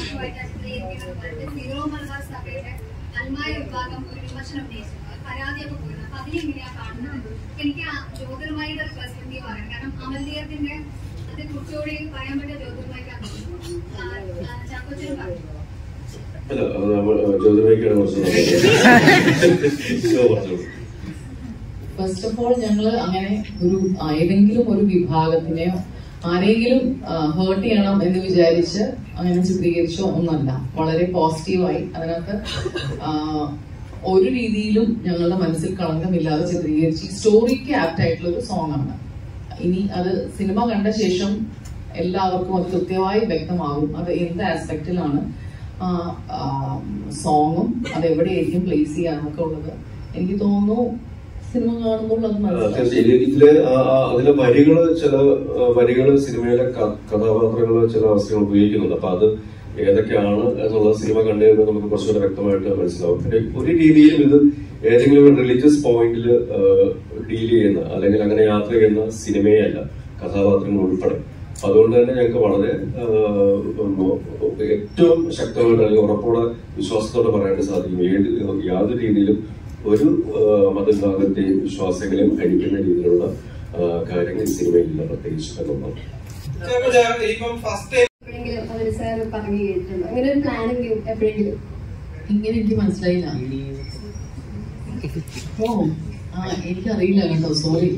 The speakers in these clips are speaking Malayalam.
അൽമായ വിഭാഗം ഒരു വിമർശനം ഉന്നയിച്ചു, പരാതിയൊക്കെ പോയിരുന്നു. അപ്പൊ അതിലെങ്ങനെയാ കാണുന്നത്? എനിക്ക് ജ്യോതിർമയുടെ പെർസ്പെക്റ്റീവ് പറയാം. കാരണം അമൽദീയത്തിന്റെ അത് കുറച്ചുകൂടി പറയാൻ പറ്റിയ ജ്യോതിർമയ്ക്കാണ് ചാക്കോച്ചൻ പറഞ്ഞു. ഫസ്റ്റ് ഓഫ് ഓൾ ഞങ്ങള് അങ്ങനെ ഒരു ഏതെങ്കിലും ഒരു വിഭാഗത്തിനെയോ ആരെങ്കിലും ഹേർട്ട് ചെയ്യണം എന്ന് വിചാരിച്ച് അങ്ങനെ ചിത്രീകരിച്ചോ ഒന്നല്ല. വളരെ പോസിറ്റീവായി അതിനകത്ത് ഒരു രീതിയിലും ഞങ്ങളുടെ മനസ്സിൽ കളങ്കമില്ലാതെ ചിത്രീകരിച്ച് ഈ സ്റ്റോറിക്ക് ആപ്റ്റ് ആയിട്ടുള്ള ഒരു സോങ് ആണ്. ഇനി അത് സിനിമ കണ്ട ശേഷം എല്ലാവർക്കും അത് കൃത്യമായി വ്യക്തമാകും അത് എന്ത് ആസ്പെക്റ്റിലാണ് സോങ്ങും അത് എവിടെയായിരിക്കും പ്ലേസ് ചെയ്യാനൊക്കെ ഉള്ളത്. എനിക്ക് തോന്നുന്നു സിനിമ കാണുമ്പോൾ അത് അതിലെ വരികള് സിനിമയിലെ കഥാപാത്രങ്ങള് ചില അവസ്ഥകൾ ഉപയോഗിക്കുന്നുണ്ട്. അപ്പൊ അത് ഏതൊക്കെയാണ് എന്നുള്ളത് സിനിമ കണ്ടുകഴിഞ്ഞാൽ നമുക്ക് കുറച്ചുകൂടെ വ്യക്തമായിട്ട് മനസ്സിലാവും. പിന്നെ ഒരു രീതിയിലും ഇത് ഏതെങ്കിലും ഒരു റിലീജിയസ് പോയിന്റിൽ ഡീൽ ചെയ്യുന്ന അല്ലെങ്കിൽ അങ്ങനെ യാത്ര ചെയ്യുന്ന സിനിമയെ അല്ല, കഥാപാത്രങ്ങൾ ഉൾപ്പെടെ. അതുകൊണ്ട് തന്നെ ഞങ്ങൾക്ക് വളരെ ഏറ്റവും ശക്തമായിട്ട് അല്ലെങ്കിൽ ഉറപ്പോടെ വിശ്വാസത്തോടെ പറയാനായിട്ട് സാധിക്കും യാതൊരു രീതിയിലും ഒരു മതവിഭാഗത്തെയും വിശ്വാസങ്ങളെയും ഹനിക്കുന്ന രീതിയിലുള്ള കാര്യങ്ങൾ ഈ സിനിമയിലില്ല, പ്രത്യേകിച്ച് എന്നുള്ളതാണ്. ഇങ്ങനെ എനിക്ക് മനസ്സിലായില്ല. ഓ എനിക്കറിയില്ല കേട്ടോ, സോറി.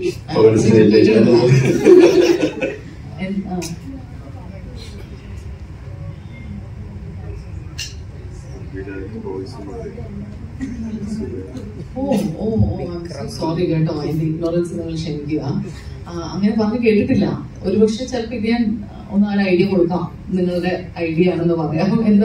സോറി കേട്ടോ, എന്റെ ഇഗ്നോറൻസ് നിങ്ങൾ ക്ഷമിക്കുക. അങ്ങനെ പറഞ്ഞ് കേട്ടിട്ടില്ല. ഒരുപക്ഷെ ചിലപ്പോ ഇത് ഞാൻ ഒന്നാല് ഐഡിയ കൊടുക്കാം, നിങ്ങളുടെ ഐഡിയ ആണെന്ന് പറയാം. എന്താ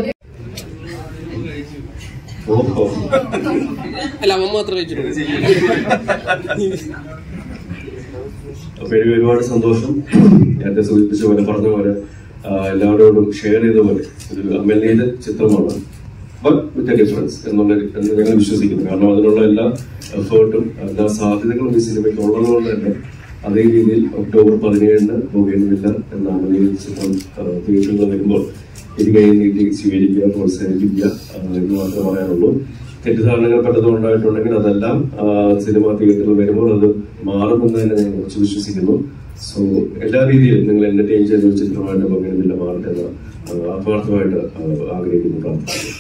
ഒരുപാട് സന്തോഷം. നേരത്തെ സൂചിപ്പിച്ച പോലെ പറഞ്ഞ പോലെ എല്ലാവരോടും ഷെയർ ചെയ്ത പോലെ ഒരു അമൽദീയ ചിത്രമാണ്, ബട്ട് വിത്ത് എ ഡിഫറൻസ് എന്ന് ഞങ്ങൾ വിശ്വസിക്കുന്നു. കാരണം അതിനുള്ള എല്ലാ എഫേർട്ടും എല്ലാ സാധ്യതകളും ഈ സിനിമയ്ക്ക് ഉള്ളതുകൊണ്ട് തന്നെ അതേ രീതിയിൽ ഒക്ടോബർ 17 ബൗഗൻവില്ല എന്ന അമൽദീയ ചിത്രം തിയേറ്ററിൽ വരുമ്പോൾ ഇത് കഴിഞ്ഞ് സ്വീകരിക്കുക, പ്രോത്സാഹിപ്പിക്കുക എന്ന് മാത്രമേ പറയാനുള്ളൂ. തെറ്റിദ്ധാരണകൾ പലതും ഉണ്ടായിട്ടുണ്ടെങ്കിൽ അതെല്ലാം സിനിമ തിയേറ്ററിൽ വരുമ്പോൾ അത് മാറുമെന്ന് തന്നെ ഞാൻ കുറച്ച് വിശ്വസിക്കുന്നു. സോ എല്ലാ രീതിയിലും നിങ്ങൾ എന്റർടൈൻ ചെയ്ത ഒരു ചിത്രമായിട്ട് ബൗഗൻവില്ല മാറട്ടെ എന്ന് ആത്മാർത്ഥമായിട്ട് ആഗ്രഹിക്കുന്നു, പ്രാർത്ഥിക്കുന്നു.